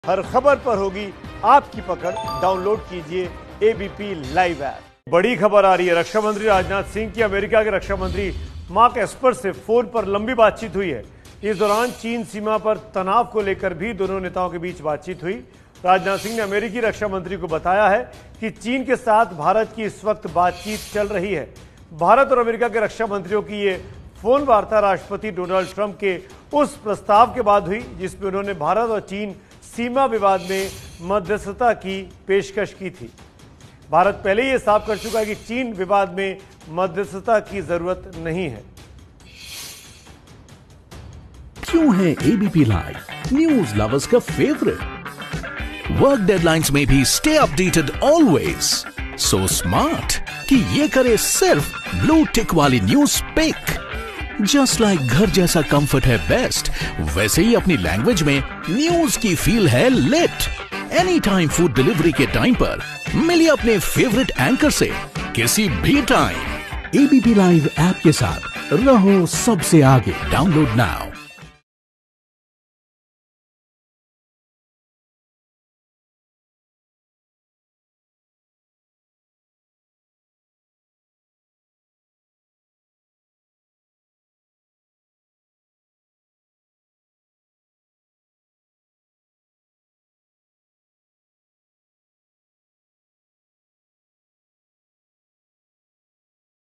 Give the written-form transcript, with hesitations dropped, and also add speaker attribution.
Speaker 1: हर खबर पर होगी आपकी पकड़। डाउनलोड कीजिए एबीपी लाइव ऐप। बड़ी खबर आ रही है। रक्षा मंत्री राजनाथ सिंह की अमेरिका के रक्षा मंत्री मार्क एस्पर से फोन पर लंबी बातचीत हुई है। इस दौरान चीन सीमा पर तनाव को लेकर भी दोनों नेताओं के बीच बातचीत हुई। राजनाथ सिंह ने अमेरिकी रक्षा मंत्री को बताया है कि चीन के साथ भारत की इस वक्त बातचीत चल रही है। भारत और अमेरिका के रक्षा मंत्रियों की ये फोन वार्ता राष्ट्रपति डोनाल्ड ट्रंप के उस प्रस्ताव के बाद हुई जिसमें उन्होंने भारत और चीन सीमा विवाद में मध्यस्थता की पेशकश की थी। भारत पहले ही साफ कर चुका है कि चीन विवाद में मध्यस्थता की जरूरत नहीं है।
Speaker 2: क्यों है एबीपी लाइव न्यूज लवर्स का फेवरेट? वर्क डेडलाइंस में भी stay updated always. So smart कि ये करे सिर्फ ब्लू टिक वाली न्यूज पिक। जस्ट लाइक घर जैसा कंफर्ट है बेस्ट, वैसे ही अपनी लैंग्वेज में न्यूज की फील है lit. Any time food delivery के टाइम पर मिलिए अपने फेवरेट एंकर से किसी भी टाइम। एबीपी लाइव ऐप के साथ रहो सबसे आगे। Download now.